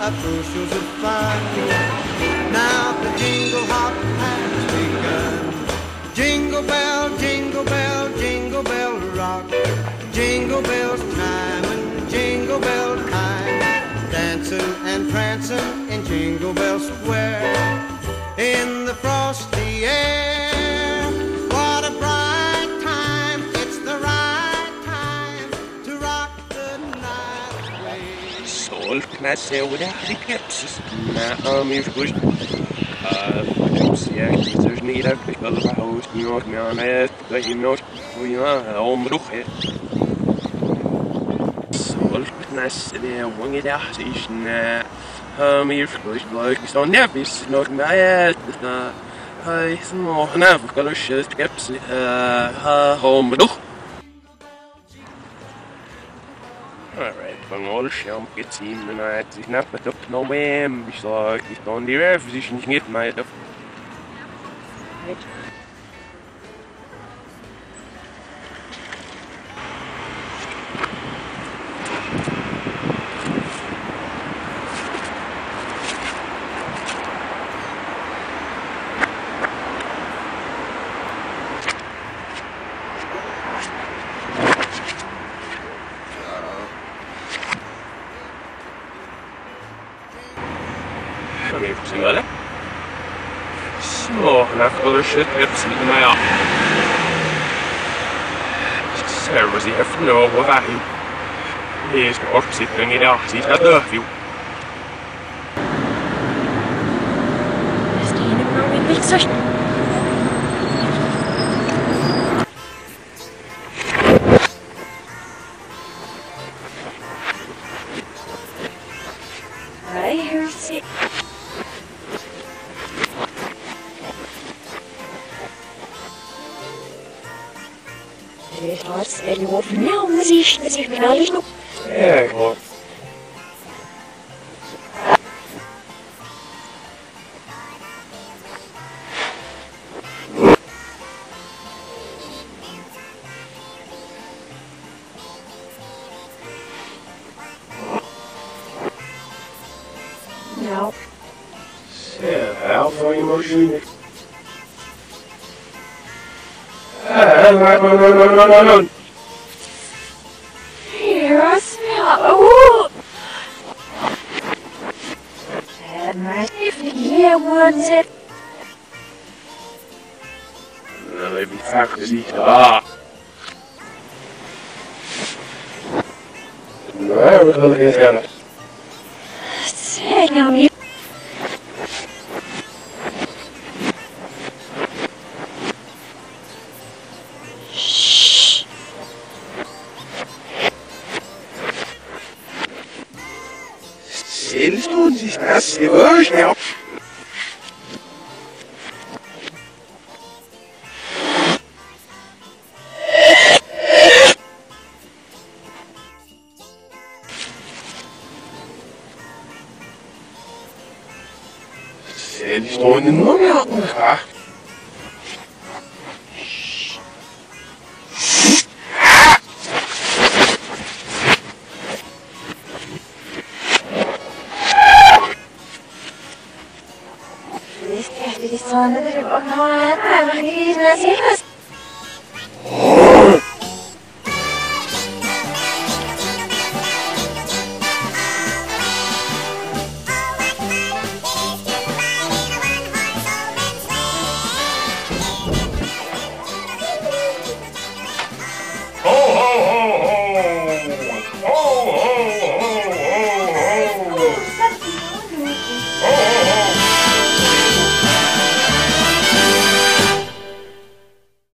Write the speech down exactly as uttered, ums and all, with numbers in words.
a bushels of fun. Now the jingle hop has begun. Jingle bell, jingle bell, jingle bell rock. Jingle bells chime and jingle bell time. Dancing and prancing in Jingle Bell Square. In the frosty air. What a bright time. It's the right time to rock the night away. Solknass over der Rikepsis. Na, mir spricht. Ja, ik dus niet uit. Ik wil er houden. Nu nog meer aan het. Dat je nog. Hoe je maar omroeg hebt. Solknass der wange der is na. Mir spricht. Ik sta nervös nog meer. Hij is nog nervös. Ik wil er skepsis. Omroeg. Alright, van alles jam gezien en het is net met op november. Ik sta ik sta die weer is niet meer dat. Even zien wel hè. Zo, nou voor de shit even zien maar ja. Zo, was die even nog wat weg. Hier is de opzitting in de actie, dat durf je. Is die in de man in niks zo. Hij hoort zich. Trotz der Notnamen sich, dass ich mir alles noch. Ja, ik hoor. Nou. Zo, hou van je machine. No, no, no, no, no, no, no. Here, smell. Ooh. And my yeah, wants it. Nou, even vaak gezien. Ah. Nou, wat wil ik eens gaan? Zeg nou niet. Eles todos estão se hoje, né? Eles estão indo no meu lugar. Die Sonne wird auch noch einmal, aber die ist